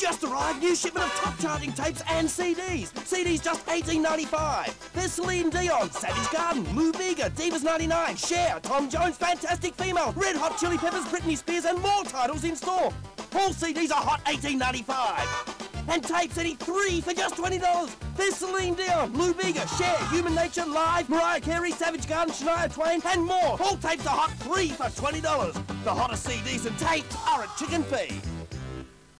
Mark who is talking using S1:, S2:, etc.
S1: Just arrived, new shipment of top charting tapes and CDs. CDs just $18.95. There's Celine Dion, Savage Garden, Lou Bega, Divas 99, Cher, Tom Jones, Fantastic Female, Red Hot Chili Peppers, Britney Spears, and more titles in store. All CDs are hot $18.95. And tapes any 3 for just $20. There's Celine Dion, Lou Bega, Cher, Human Nature, Live, Mariah Carey, Savage Garden, Shania Twain, and more. All tapes are hot 3 for $20. The hottest CDs and tapes are at Chickenfeed.